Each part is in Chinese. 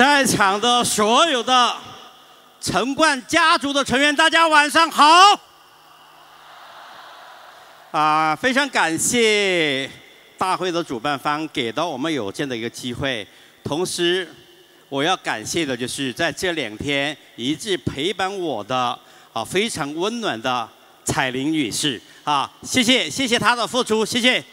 在场的所有的陈冠家族的成员，大家晚上好。非常感谢大会的主办方给到我们有这样的一个机会，同时我要感谢的就是在这2天一直陪伴我的非常温暖的彩玲女士谢谢她的付出，谢谢。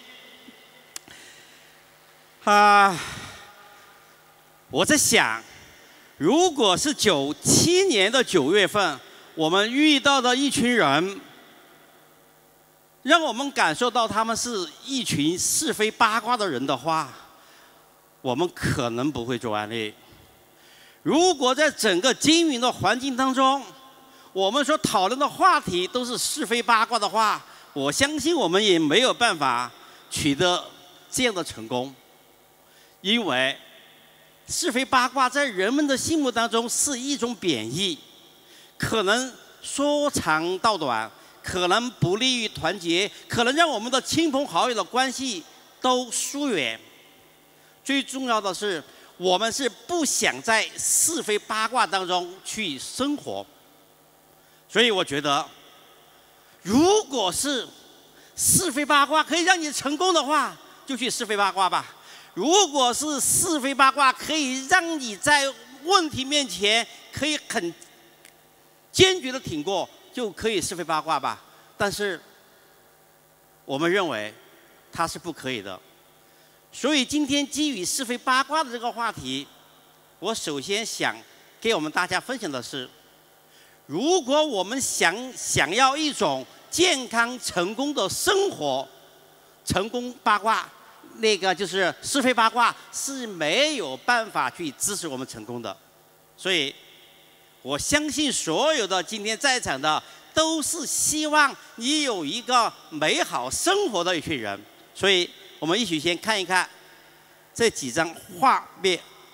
我在想，如果是97年的9月份，我们遇到的一群人，让我们感受到他们是一群是非八卦的人的话，我们可能不会做案例。如果在整个经营的环境当中，我们所讨论的话题都是是非八卦的话，我相信我们也没有办法取得这样的成功。因为是非八卦在人们的心目当中是一种贬义，可能说长道短，可能不利于团结，可能让我们的亲朋好友的关系都疏远。最重要的是，我们是不想在是非八卦当中去生活。所以我觉得，如果是非八卦可以让你成功的话，就去是非八卦吧。如果是是非八卦可以让你在问题面前可以很坚决的挺过，就可以是非八卦吧。但是我们认为它是不可以的。所以今天基于是非八卦的这个话题，我首先想给我们大家分享的是，如果我们想要一种健康成功的生活，成功八卦那个就是是非八卦是没有办法去支持我们成功的。所以我相信所有的今天在场的都是希望你有一个美好生活的一群人。所以我们一起先看一看这几张画面。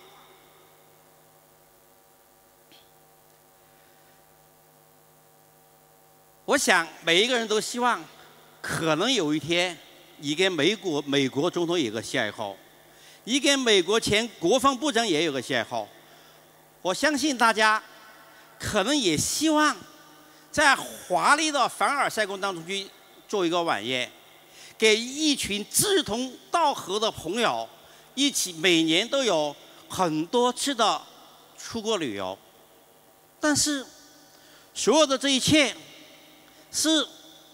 我想每一个人都希望可能有一天你跟美国总统有个邂逅，你跟美国前国防部长也有个邂逅。我相信大家可能也希望在华丽的凡尔赛宫当中去做一个晚宴，给一群志同道合的朋友一起每年都有很多次的出国旅游。但是所有的这一切是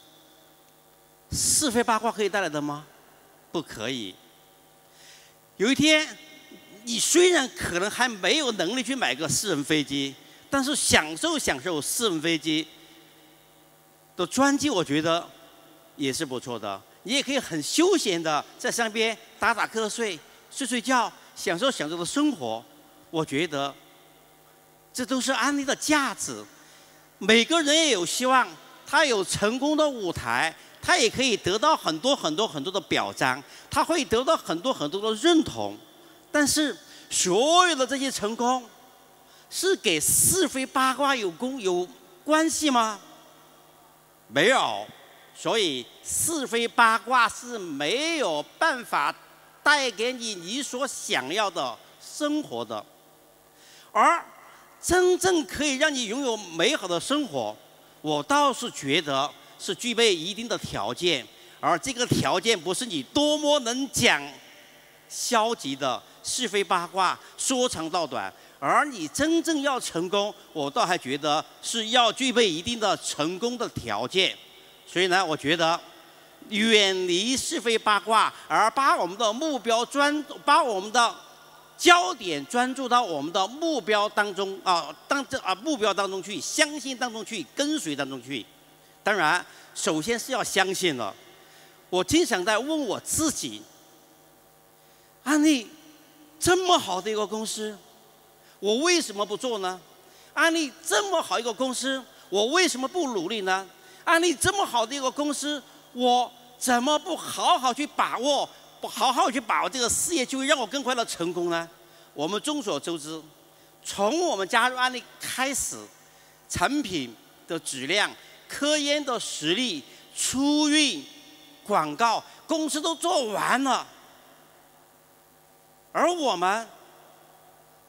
非八卦可以带来的吗？不可以。有一天你虽然可能还没有能力去买个私人飞机，但是享受私人飞机的专机，我觉得也是不错的。你也可以很休闲的在上边打瞌睡、睡觉，享受的生活。我觉得这都是案例的价值。每个人也有希望，他有成功的舞台，他也可以得到很多的表彰，他会得到很多的认同。但是所有的这些成功是给是非八卦有关系吗？没有。所以是非八卦是没有办法带给你所想要的生活的。而真正可以让你拥有美好的生活，我倒是觉得是具备一定的条件。而这个条件不是你多么能讲消极的是非八卦说长道短，而你真正要成功，我倒还觉得是要具备一定的成功的条件。所以呢，我觉得远离是非八卦，而把我们的把我们的焦点专注到我们的目标当中目标当中去，相信当中去，跟随当中去。当然，首先是要相信了。我经常在问我自己，安利这么好的一个公司，我为什么不做呢？安利这么好一个公司，我为什么不努力呢？安利这么好的一个公司，我怎么不好好去把握这个事业，就会让我更快的成功呢？我们众所周知，从我们加入安利开始，产品的质量、科研的实力、出运、广告，公司都做完了，而我们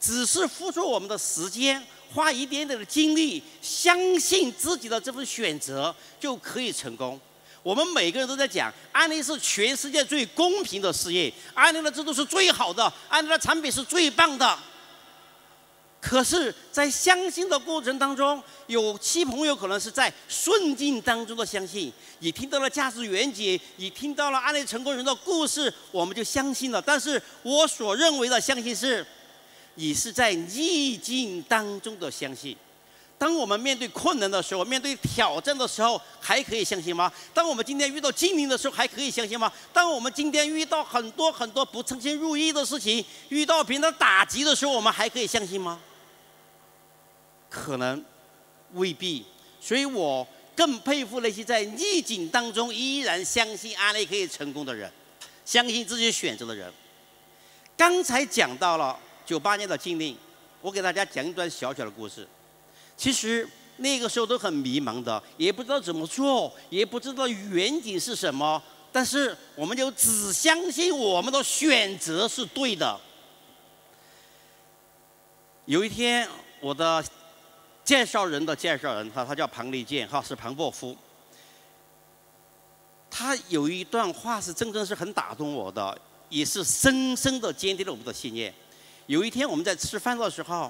只是付出我们的时间，花一点点的精力，相信自己的这份选择就可以成功。我们每个人都在讲，安利是全世界最公平的事业，安利的制度是最好的，安利的产品是最棒的。可是，在相信的过程当中，有些朋友可能是在顺境当中的相信，你听到了价值缘解，你听到了安利成功人的故事，我们就相信了。但是我所认为的相信是，你是在逆境当中的相信。当我们面对困难的时候，面对挑战的时候，还可以相信吗？当我们今天遇到精灵的时候，还可以相信吗？当我们今天遇到很多不称心如意的事情，遇到别人的打击的时候，我们还可以相信吗？可能未必。所以我更佩服那些在逆境当中依然相信安利可以成功的人，相信自己选择的人。刚才讲到了98年的经历，我给大家讲一段小小的故事。其实那个时候都很迷茫的，也不知道怎么做，也不知道远景是什么，但是我们就只相信我们的选择是对的。有一天，我的介绍人他叫庞立健是庞伯夫，他有一段话是真正是很打动我的，也是深深的坚定了我们的信念。有一天我们在吃饭的时候，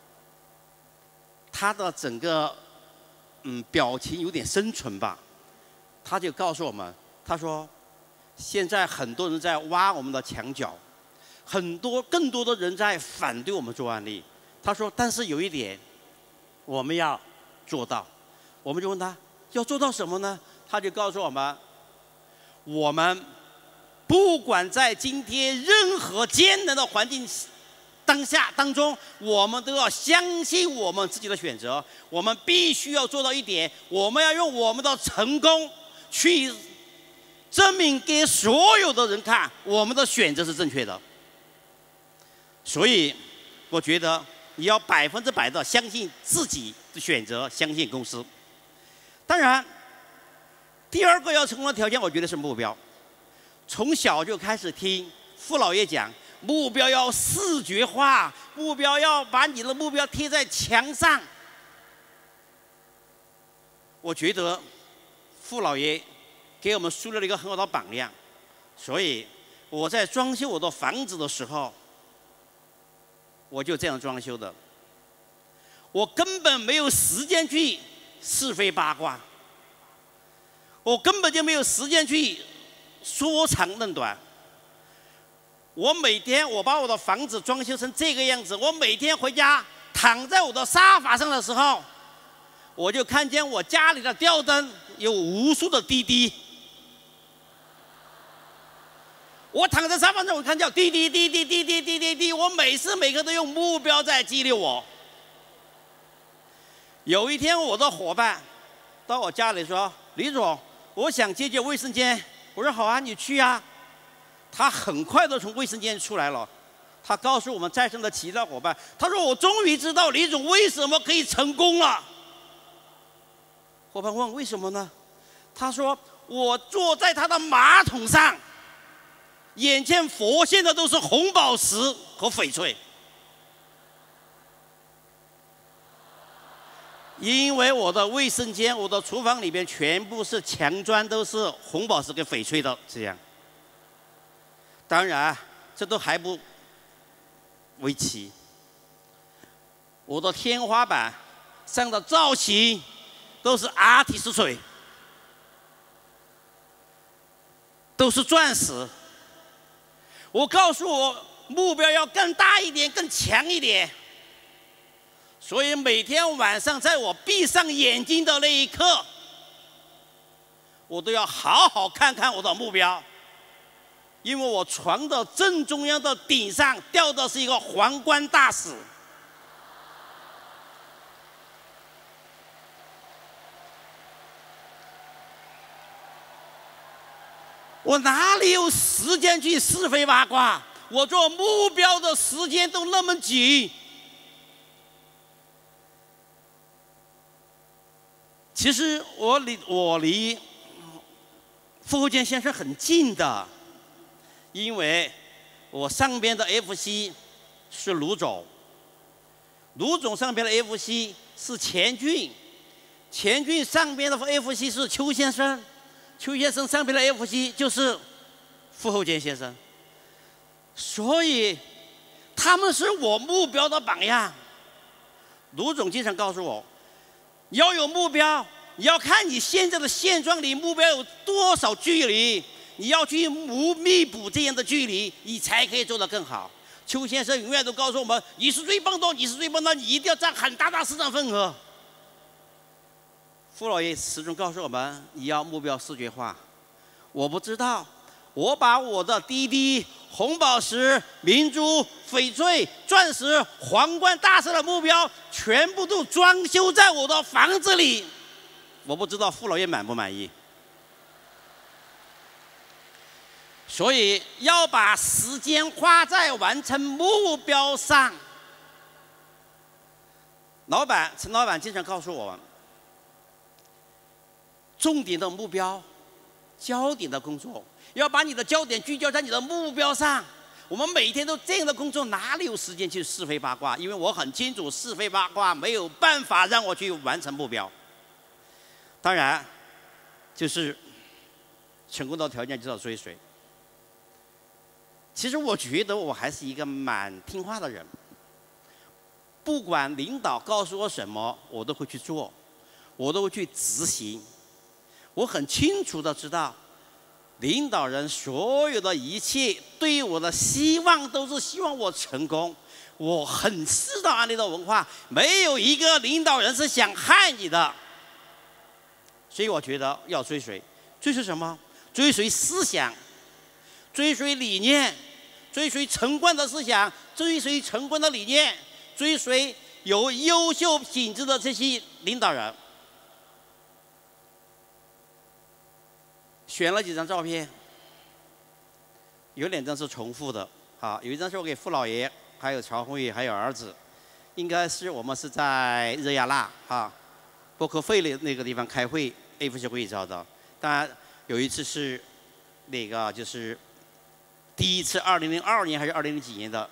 他的整个表情有点深沉吧，他就告诉我们，他说现在很多人在挖我们的墙角，更多的人在反对我们做安利。他说但是有一点我们要做到。我们就问他要做到什么呢？他就告诉我们，我们不管在今天任何艰难的环境当中，我们都要相信我们自己的选择。我们必须要做到一点，我们要用我们的成功去证明给所有的人看，我们的选择是正确的。所以，我觉得你要100%的相信自己的选择，相信公司。当然，第二个要成功的条件，我觉得是目标。从小就开始听傅老爷讲，目标要视觉化，目标要把你的目标贴在墙上。我觉得傅老爷给我们树立了一个很好的榜样，所以我在装修我的房子的时候，我就这样装修的。我根本没有时间去是非八卦，我根本就没有时间去说长论短。我每天把我的房子装修成这个样子，我每天回家躺在我的沙发上的时候，我就看见我家里的吊灯有无数的滴滴。我躺在沙发上，我看见滴滴滴滴滴滴滴滴滴，我每时每刻都用目标在激励我。有一天，我的伙伴到我家里说：“李总，我想借卫生间。”我说：“好啊，你去啊。”他很快的从卫生间出来了，他告诉我们在场的其他伙伴，他说：“我终于知道李总为什么可以成功了。”伙伴问：“为什么呢？”他说：“我坐在他的马桶上，眼前浮现的都是红宝石和翡翠。因为我的卫生间、我的厨房里面全部是墙砖，都是红宝石跟翡翠的这样。当然，这都还不为奇。我的天花板上的造型都是阿提斯水，都是钻石。我告诉我目标要更大一点，更强一点。所以每天晚上在我闭上眼睛的那一刻，我都要好好看看我的目标。因为我床的正中央的顶上吊的是一个皇冠大使。我哪里有时间去是非八卦？我做目标的时间都那么紧。其实我离傅建先生很近的，因为我上边的 FC 是卢总， 卢总上边的 FC 是钱俊，钱俊上边的 FC 是邱先生，邱先生上边的 FC 就是傅厚坚先生。所以他们是我目标的榜样。卢总经常告诉我，你要有目标，你要看你现在的现状离目标有多少距离，你要去弥补这样的距离，你才可以做得更好。邱先生永远都告诉我们，你是最棒的，你是最棒的，你一定要占很大的市场份额。傅老爷始终告诉我们，你要目标视觉化。我不知道，我把我的滴滴、红宝石、明珠、翡翠、钻石、皇冠大师的目标全部都装修在我的房子里，我不知道傅老爷满不满意。所以要把时间花在完成目标上。陈老板经常告诉我们，重点的目标，焦点的工作，要把你的焦点聚焦在你的目标上。我们每天都这样的工作，哪里有时间去是非八卦？因为我很清楚，是非八卦没有办法让我去完成目标。当然，就是成功的条件就是要追随。其实我觉得我还是一个蛮听话的人，不管领导告诉我什么，我都会去做，我都会去执行。我很清楚的知道，领导人所有的一切对我的希望都是希望我成功。我很知道安利的文化，没有一个领导人是想害你的。所以我觉得要追随，追随什么？追随思想，追随理念，追随成功的思想，追随成功的理念，追随有优秀品质的这些领导人。选了几张照片，有2张是重复的，有一张是我给傅老爷，还有曹宏宇，还有儿子，应该是我们是在热亚纳伯克费那个地方开会 ，FC 会议照的。当然有一次是那个就是第一次2002年还是2000几年的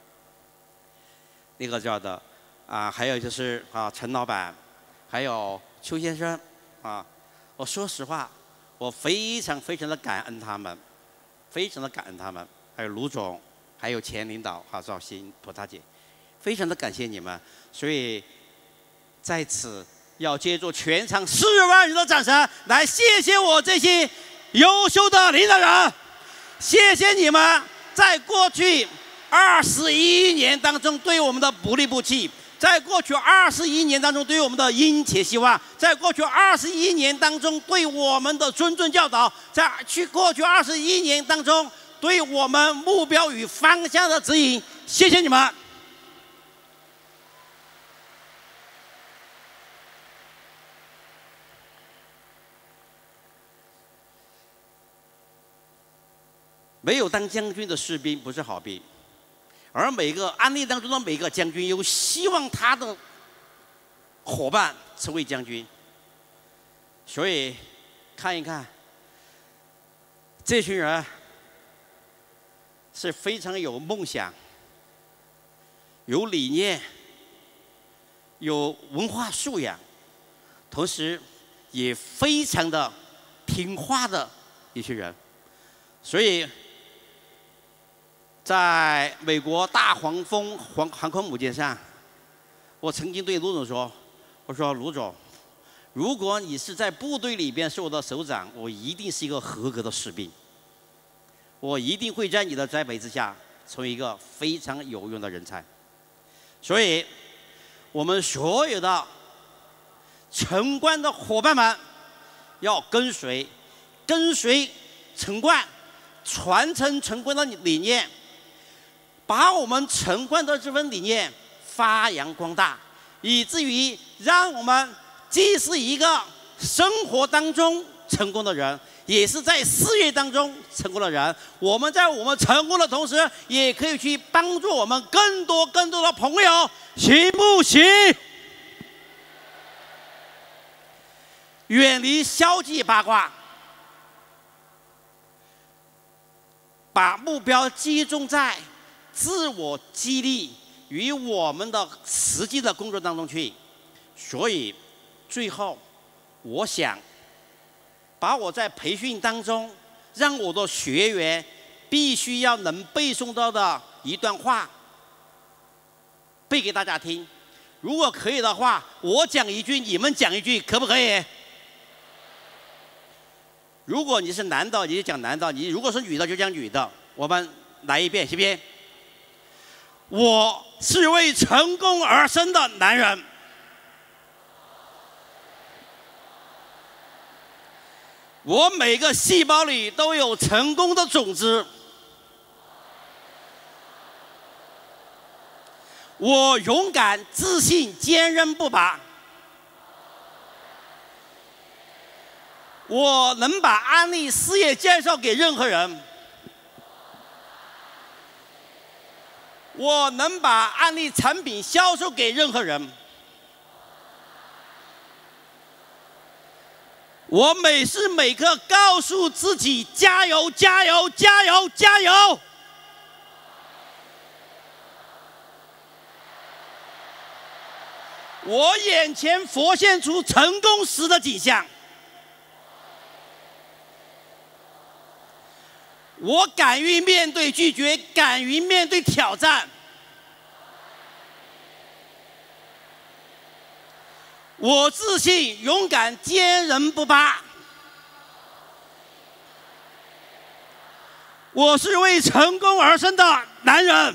那个照的还有就是陈老板，还有邱先生我说实话。我非常的感恩他们，非常的感恩他们，还有卢总，还有前领导赵鑫、蒲大姐，非常的感谢你们。所以在此要借助全场4万人的掌声来谢谢我这些优秀的领导人，谢谢你们在过去21年当中对我们的不离不弃。在过去21年当中，对我们的殷切希望；在过去21年当中，对我们的谆谆教导；在过去21年当中，对我们目标与方向的指引。谢谢你们！没有当将军的士兵不是好兵。而每个案例当中的每个将军，有希望他的伙伴成为将军。所以看一看，这群人是非常有梦想、有理念、有文化素养，同时也非常的听话的一群人。所以在美国大黄蜂航空母舰上，我曾经对卢总说：“我说卢总，如果你是在部队里边是我的首长，我一定是一个合格的士兵，我一定会在你的栽培之下成为一个非常有用的人才。”所以，我们所有的城关的伙伴们要跟随城关，传承城关的理念。把我们城关的这份理念发扬光大，以至于让我们既是一个生活当中成功的人，也是在事业当中成功的人。我们在我们成功的同时，也可以去帮助我们更多的朋友，行不行？远离消极八卦，把目标集中在自我激励、 于我们的实际的工作当中去。所以，最后，我想把我在培训当中让我的学员必须要能背诵到的一段话背给大家听。如果可以的话，我讲一句，你们讲一句，可不可以？如果你是男的，你就讲男的；你如果是女的，就讲女的。我们来一遍，行不行？我是为成功而生的男人。我每个细胞里都有成功的种子。我勇敢、自信、坚韧不拔。我能把安利事业介绍给任何人。我能把安利产品销售给任何人。我每时每刻告诉自己：加油，加油，加油，加油！我眼前浮现出成功时的景象。我敢于面对拒绝，敢于面对挑战。我自信、勇敢、坚韧不拔。我是为成功而生的男人。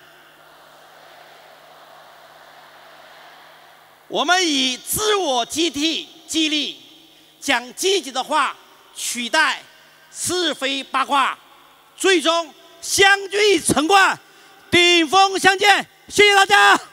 我们以自我激励，讲积极的话，取代是非八卦，最终相聚成冠，顶峰相见。谢谢大家。